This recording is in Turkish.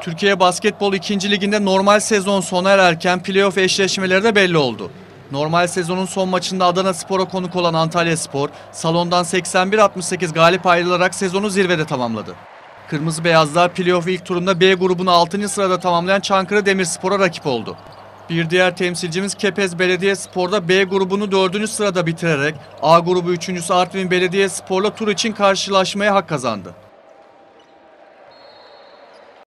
Türkiye Basketbol 2. Ligi'nde normal sezon sona ererken playoff eşleşmeleri de belli oldu. Normal sezonun son maçında Adanaspor'a konuk olan Antalyaspor, salondan 81-68 galip ayrılarak sezonu zirvede tamamladı. Kırmızı Beyazlar playoff ilk turunda B grubunu 6. sırada tamamlayan Çankırı Demirspor'a rakip oldu. Bir diğer temsilcimiz Kepez Belediyespor'da B grubunu 4. sırada bitirerek A grubu 3.'sü Artvin Belediyespor'la tur için karşılaşmaya hak kazandı.